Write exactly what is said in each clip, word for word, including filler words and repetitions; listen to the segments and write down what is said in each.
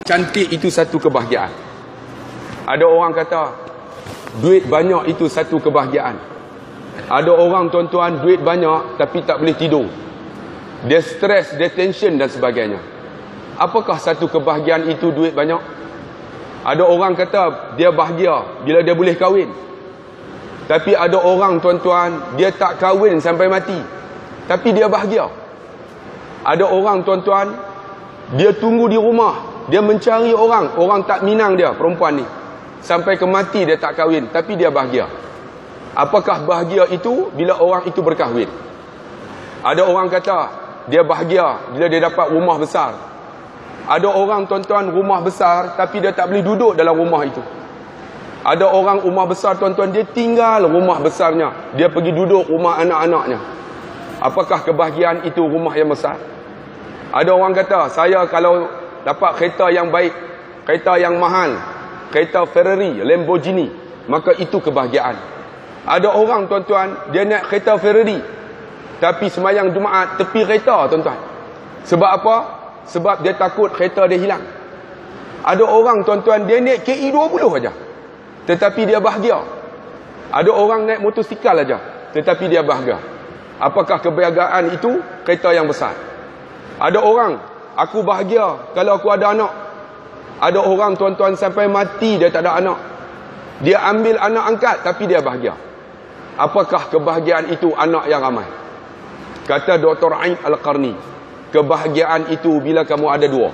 cantik itu satu kebahagiaan. Ada orang kata duit banyak itu satu kebahagiaan. Ada orang tuan-tuan duit banyak tapi tak boleh tidur. Dia stres, dia tension dan sebagainya. Apakah satu kebahagiaan itu duit banyak? Ada orang kata dia bahagia bila dia boleh kahwin. Tapi ada orang tuan-tuan dia tak kahwin sampai mati, tapi dia bahagia. Ada orang tuan-tuan dia tunggu di rumah, dia mencari orang, orang tak minang dia, perempuan ni, sampai ke mati dia tak kahwin, tapi dia bahagia. Apakah bahagia itu? Bila orang itu berkahwin. Ada orang kata dia bahagia bila dia dapat rumah besar. Ada orang tuan-tuan rumah besar tapi dia tak boleh duduk dalam rumah itu. Ada orang rumah besar tuan-tuan dia tinggal rumah besarnya, dia pergi duduk rumah anak-anaknya. Apakah kebahagiaan itu rumah yang besar? Ada orang kata saya kalau dapat kereta yang baik, kereta yang mahal, kereta Ferrari, Lamborghini, maka itu kebahagiaan. Ada orang tuan-tuan dia naik kereta Ferrari tapi semayang Jumaat tepi kereta tuan-tuan. Sebab apa? Sebab dia takut kereta dia hilang. Ada orang tuan-tuan dia naik K E dua puluh aja tetapi dia bahagia. Ada orang naik motosikal aja tetapi dia bahagia. Apakah kebahagiaan itu? Kereta yang besar. Ada orang, aku bahagia kalau aku ada anak. Ada orang tuan-tuan sampai mati dia tak ada anak. Dia ambil anak angkat tapi dia bahagia. Apakah kebahagiaan itu? Anak yang ramai. Kata Doktor Ain Al-Qarni, kebahagiaan itu bila kamu ada dua.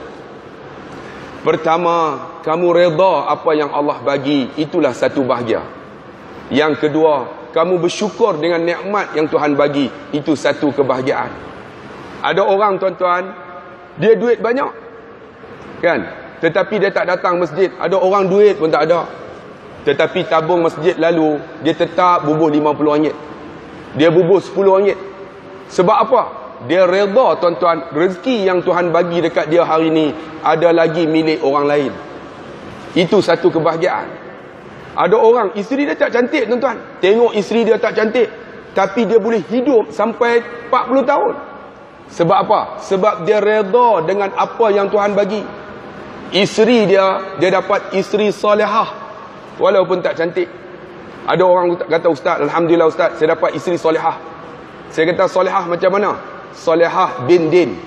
Pertama, kamu reda apa yang Allah bagi, itulah satu bahagia. Yang kedua, kamu bersyukur dengan nikmat yang Tuhan bagi, itu satu kebahagiaan. Ada orang tuan-tuan dia duit banyak kan, tetapi dia tak datang masjid. Ada orang duit pun tak ada, tetapi tabung masjid lalu dia tetap bubuh lima puluh ringgit, dia bubuh sepuluh ringgit. Sebab apa? Dia reda tuan-tuan, rezeki yang Tuhan bagi dekat dia hari ni ada lagi milik orang lain. Itu satu kebahagiaan. Ada orang isteri dia tak cantik tuan-tuan, tengok isteri dia tak cantik tapi dia boleh hidup sampai empat puluh tahun. Sebab apa? Sebab dia reda dengan apa yang Tuhan bagi. Isteri dia, dia dapat isteri solehah walaupun tak cantik. Ada orang kata, ustaz, alhamdulillah ustaz, saya dapat isteri solehah. Saya kata solehah macam mana? Solehah bin din.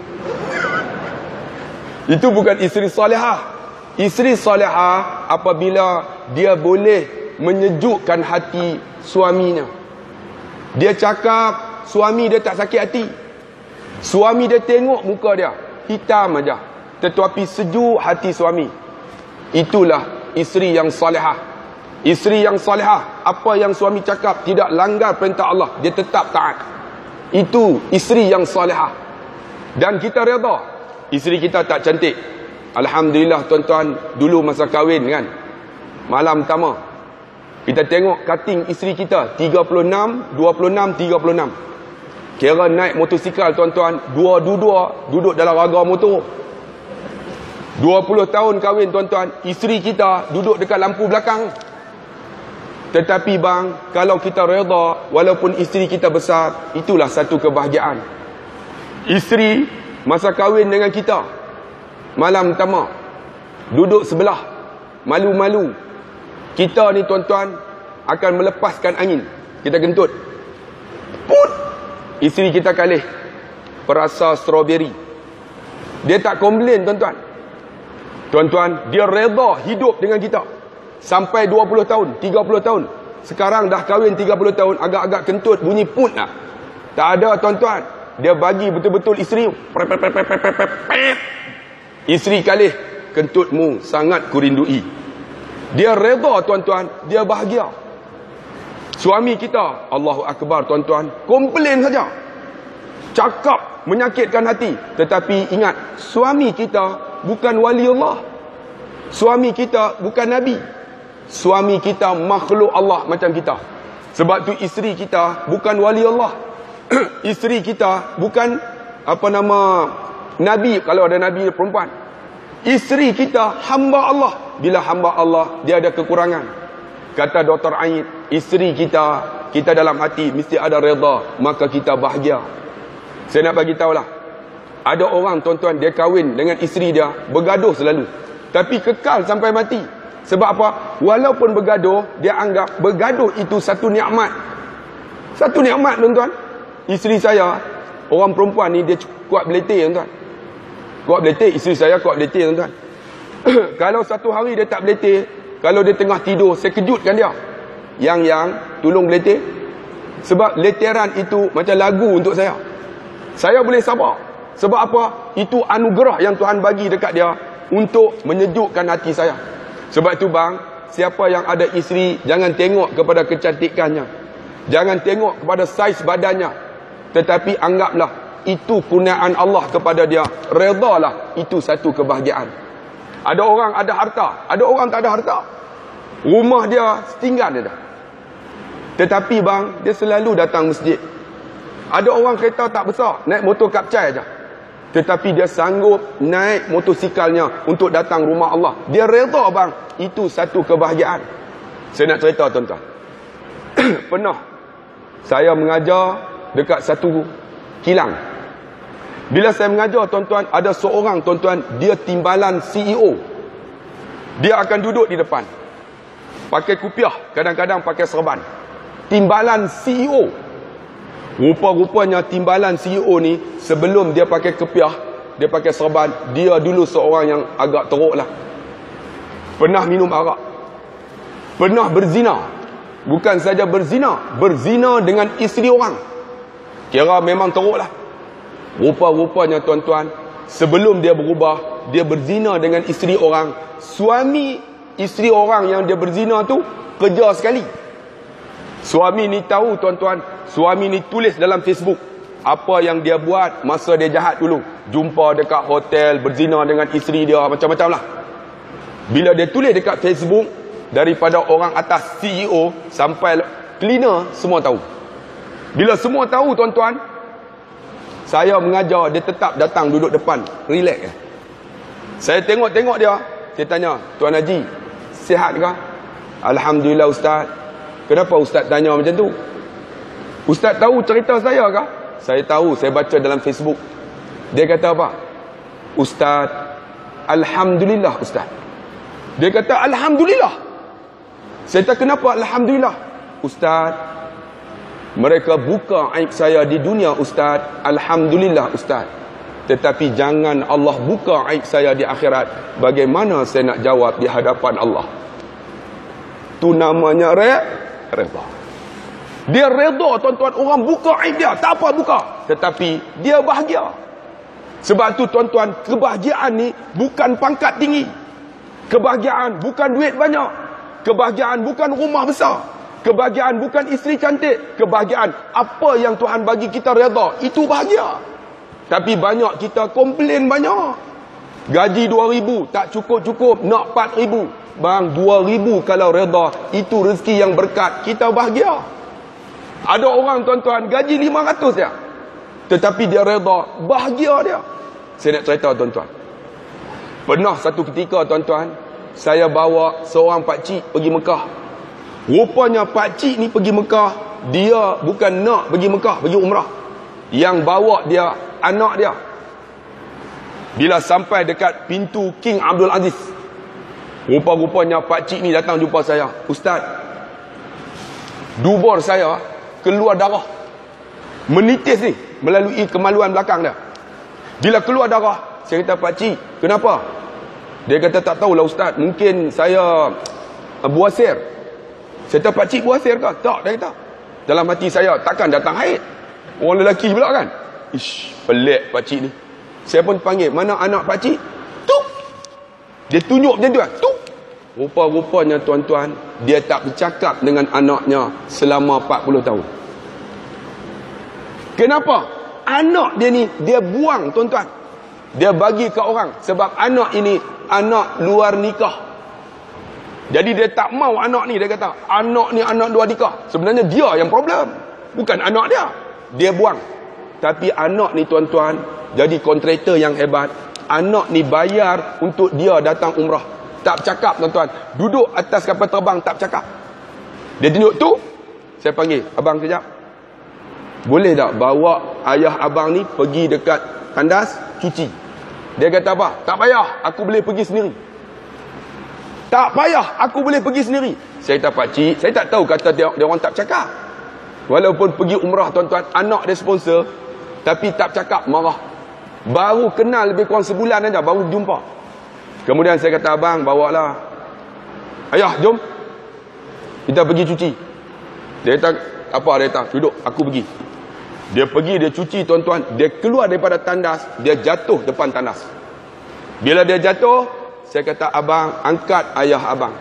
Itu bukan isteri solehah. Isteri solehah apabila dia boleh menyejukkan hati suaminya. Dia cakap, suami dia tak sakit hati. Suami dia tengok muka dia hitam aja, tetapi sejuk hati suami. Itulah isteri yang solehah. Isteri yang solehah, apa yang suami cakap tidak langgar perintah Allah, dia tetap taat. Itu isteri yang solehah. Dan kita reda isteri kita tak cantik. Alhamdulillah tuan-tuan, dulu masa kahwin kan, malam pertama kita tengok cutting isteri kita tiga puluh enam, dua puluh enam, tiga puluh enam. Kira naik motosikal tuan-tuan, dua-dua duduk dalam raga motor. dua puluh tahun kahwin tuan-tuan, isteri kita duduk dekat lampu belakang. Tetapi bang, kalau kita reda walaupun isteri kita besar, itulah satu kebahagiaan. Isteri masa kahwin dengan kita, malam pertama duduk sebelah, malu-malu. Kita ni tuan-tuan akan melepaskan angin, kita gentut, put, isteri kita kalih perasa strawberry. Dia tak komplain tuan-tuan. Tuan-tuan, dia reda hidup dengan kita sampai dua puluh tahun, tiga puluh tahun. Sekarang dah kahwin tiga puluh tahun, agak-agak kentut, bunyi put nak. Tak ada tuan-tuan. Dia bagi betul-betul isteri. Isteri kalih, kentutmu sangat kurindui. Dia reda tuan-tuan, dia bahagia. Suami kita, Allahu Akbar tuan-tuan, komplain saja, cakap menyakitkan hati. Tetapi ingat, suami kita bukan wali Allah, suami kita bukan Nabi, suami kita makhluk Allah macam kita. Sebab tu isteri kita bukan wali Allah. Isteri kita bukan apa nama Nabi, kalau ada Nabi perempuan. Isteri kita hamba Allah. Bila hamba Allah, dia ada kekurangan. Kata Doktor Ain, isteri kita, kita dalam hati mesti ada reda, maka kita bahagia. Saya nak bagi tahulah, Ada orang tuan-tuan, dia kahwin dengan isteri dia, bergaduh selalu, tapi kekal sampai mati. Sebab apa? Walaupun bergaduh, dia anggap bergaduh itu satu nikmat. Satu nikmat tuan-tuan. Isteri saya, orang perempuan ni, dia kuat beletih tuan-tuan. Kuat beletih, isteri saya kuat beletih tuan-tuan. Kalau satu hari dia tak beletih, kalau dia tengah tidur, saya kejutkan dia. Yang-yang, tolong beletih. Sebab leteran itu macam lagu untuk saya. Saya boleh sabar. Sebab apa? Itu anugerah yang Tuhan bagi dekat dia untuk menyejukkan hati saya. Sebab itu bang, siapa yang ada isteri, jangan tengok kepada kecantikannya, jangan tengok kepada saiz badannya, tetapi anggaplah itu kurniaan Allah kepada dia. Redalah, itu satu kebahagiaan. Ada orang ada harta, ada orang tak ada harta, rumah dia setinggan dia dah, tetapi bang, dia selalu datang masjid. Ada orang kereta tak besar, naik motor kapcai aja, tetapi dia sanggup naik motosikalnya untuk datang rumah Allah. Dia reda bang. Itu satu kebahagiaan. Saya nak cerita tuan-tuan. Pernah saya mengajar dekat satu kilang. Bila saya mengajar tuan-tuan, ada seorang tuan-tuan, dia timbalan C E O. Dia akan duduk di depan, pakai kupiah, kadang-kadang pakai serban. Timbalan C E O. Rupa-rupanya timbalan C E O ni, sebelum dia pakai kepiah, dia pakai serban, dia dulu seorang yang agak teruk lah. Pernah minum arak, pernah berzina. Bukan saja berzina, berzina dengan isteri orang. Kira memang teruk lah. Rupa-rupanya tuan-tuan, sebelum dia berubah, dia berzina dengan isteri orang. Suami isteri orang yang dia berzina tu kerja sekali. Suami ni tahu tuan-tuan, suami ni tulis dalam Facebook apa yang dia buat masa dia jahat dulu. Jumpa dekat hotel, berzina dengan isteri dia, macam-macam lah. Bila dia tulis dekat Facebook, daripada orang atas C E O sampai cleaner, semua tahu. Bila semua tahu tuan-tuan, saya mengajar, dia tetap datang duduk depan, relax. Saya tengok-tengok dia, saya tanya, Tuan Haji, sihat ke? Alhamdulillah Ustaz. Kenapa Ustaz tanya macam tu? Ustaz tahu cerita saya ke? Saya tahu, saya baca dalam Facebook. Dia kata apa? Ustaz, Alhamdulillah Ustaz. Dia kata Alhamdulillah. Saya kata kenapa Alhamdulillah? Ustaz, mereka buka aib saya di dunia Ustaz. Alhamdulillah Ustaz. Tetapi jangan Allah buka aib saya di akhirat. Bagaimana saya nak jawab di hadapan Allah? Tu namanya re reda. Dia reda tuan-tuan, orang buka aib dia, tak apa buka, tetapi dia bahagia. Sebab tu tuan-tuan, kebahagiaan ni bukan pangkat tinggi, kebahagiaan bukan duit banyak, kebahagiaan bukan rumah besar, kebahagiaan bukan isteri cantik, kebahagiaan apa yang Tuhan bagi kita reda, itu bahagia. Tapi banyak kita komplain banyak. Gaji dua ribu tak cukup-cukup, nak empat ribu. Bang, dua ribu kalau reda, itu rezeki yang berkat, kita bahagia. Ada orang tuan-tuan gaji lima ratus dia, tetapi dia reda, bahagia dia. Saya nak cerita tuan-tuan. Pernah satu ketika tuan-tuan, saya bawa seorang pakcik pergi Mekah. Rupanya pakcik ni pergi Mekah, dia bukan nak pergi Mekah, pergi umrah. Yang bawa dia anak dia. Bila sampai dekat pintu King Abdul Aziz, rupa-rupanya pakcik ni datang jumpa saya. Ustaz, dubur saya keluar darah, menitis ni melalui kemaluan belakang dia. Bila keluar darah, saya kata, pakcik, kenapa? Dia kata, tak tahulah Ustaz, mungkin saya buasir. Saya kata, pakcik buasir ke? Tak, dia kata. Dalam hati saya, takkan datang haid, orang lelaki pula kan. Ish, pelik pakcik ni. Saya pun panggil, mana anak pakcik? Tu. Dia tunjuk macam tu kan? Tu. Rupa-rupanya tuan-tuan, dia tak bercakap dengan anaknya selama empat puluh tahun. Kenapa? Anak dia ni, dia buang tuan-tuan. Dia bagi ke orang. Sebab anak ini, anak luar nikah. Jadi dia tak mau anak ni, dia kata, anak ni anak luar nikah. Sebenarnya dia yang problem, bukan anak dia. Dia buang. Tapi anak ni tuan-tuan, jadi kontraktor yang hebat. Anak ni bayar untuk dia datang umrah. Tak bercakap tuan-tuan. Duduk atas kapal terbang, tak bercakap. Dia tunjuk tu, saya panggil, abang sekejap. Boleh tak bawa ayah abang ni pergi dekat tandas, cuci. Dia kata apa? Tak payah, aku boleh pergi sendiri. Tak payah, aku boleh pergi sendiri. Saya kata, pakcik, saya tak tahu kata dia, dia orang tak cakap. Walaupun pergi umrah tuan-tuan, anak dia sponsor, tapi tak cakap, marah. Baru kenal lebih kurang sebulan aja, baru jumpa. Kemudian saya kata, abang, bawalah. Ayah, jom. Kita pergi cuci. Dia kata, apa? Dia kata, duduk, aku pergi. Dia pergi, dia cuci tuan-tuan. Dia keluar daripada tandas, dia jatuh depan tandas. Bila dia jatuh, saya kata, abang, angkat ayah abang.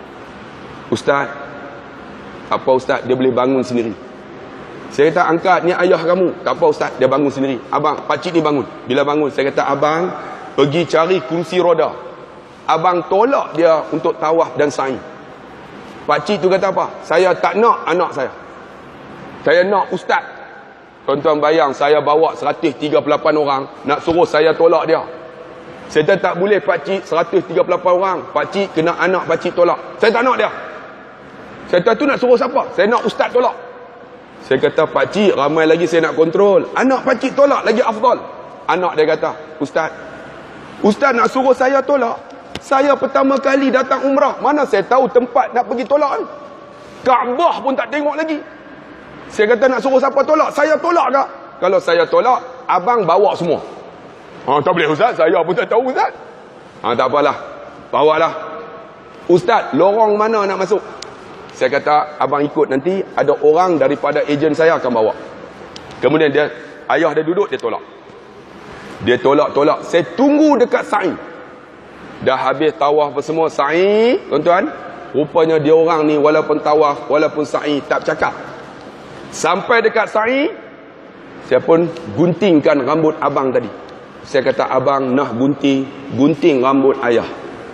Ustaz, apa Ustaz? Dia boleh bangun sendiri. Saya kata, angkat, ni ayah kamu. Tak apa Ustaz, dia bangun sendiri. Abang, pakcik ni bangun. Bila bangun, saya kata, abang, pergi cari kursi roda. Abang tolak dia untuk tawaf dan sa'i. Pakcik tu kata apa? Saya tak nak anak saya. Saya nak Ustaz. Tuan-tuan bayang, saya bawa seratus tiga puluh lapan orang, nak suruh saya tolak dia. Saya kata, tak boleh pakcik, seratus tiga puluh lapan orang. Pakcik kena anak pakcik tolak. Saya tak nak dia. Saya kata, tu nak suruh siapa? Saya nak Ustaz tolak. Saya kata, pakcik, ramai lagi saya nak kontrol. Anak pakcik tolak lagi afdal. Anak dia kata, Ustaz, Ustaz nak suruh saya tolak. Saya pertama kali datang umrah. Mana saya tahu tempat nak pergi tolak ni? Kaabah pun tak tengok lagi. Saya kata, nak suruh siapa tolak? Saya tolak ke? Kalau saya tolak, abang bawa semua. Ha, tak boleh Ustaz, saya pun tak tahu Ustaz. Ha, tak apalah, bawalah. Ustaz, lorong mana nak masuk? Saya kata, abang ikut, nanti ada orang daripada ejen saya akan bawa. Kemudian dia, ayah dia duduk, dia tolak. Dia tolak-tolak. Saya tunggu dekat sa'i. Dah habis tawaf apa semua, sa'i, tuan-tuan. Rupanya dia orang ni walaupun tawaf, walaupun sa'i, tak cakap. Sampai dekat sa'i, saya pun guntingkan rambut abang tadi. Saya kata, abang nak gunting, gunting rambut ayah.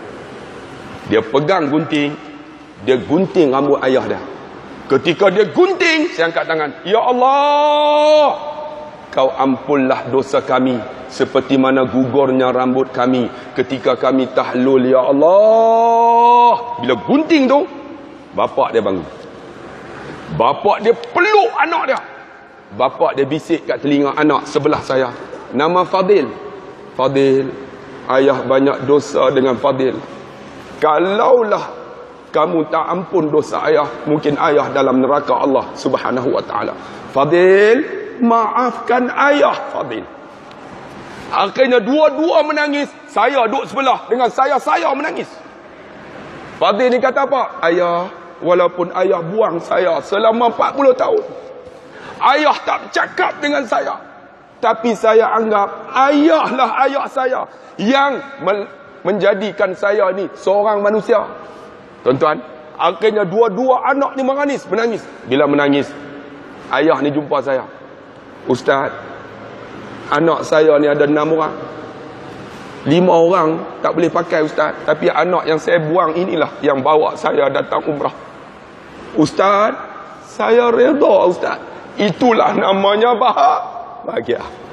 Dia pegang gunting, dia gunting rambut ayah dia. Ketika dia gunting, saya angkat tangan. Ya Allah, kau ampunlah dosa kami seperti mana gugurnya rambut kami ketika kami tahlul, ya Allah. Bila gunting tu, bapak dia bangun. Bapak dia peluk anak dia. Bapak dia bisik kat telinga anak sebelah saya. Nama Fadil. Fadil, ayah banyak dosa dengan Fadil. Kalaulah kamu tak ampun dosa ayah, mungkin ayah dalam neraka Allah Subhanahu wa taala. Fadil, maafkan ayah, Fadil. Akhirnya dua-dua menangis. Saya duduk sebelah dengan saya, saya menangis. Fadil ni kata apa? Ayah, walaupun ayah buang saya selama empat puluh tahun, ayah tak cakap dengan saya, tapi saya anggap ayahlah ayah saya yang menjadikan saya ni seorang manusia. Tuan-tuan, akhirnya dua-dua anak ni menangis, menangis. Bila menangis, ayah ni jumpa saya. Ustaz, anak saya ni ada enam orang. Lima orang tak boleh pakai Ustaz, tapi anak yang saya buang inilah yang bawa saya datang umrah. Ustaz, saya redha Ustaz. Itulah namanya bahagia.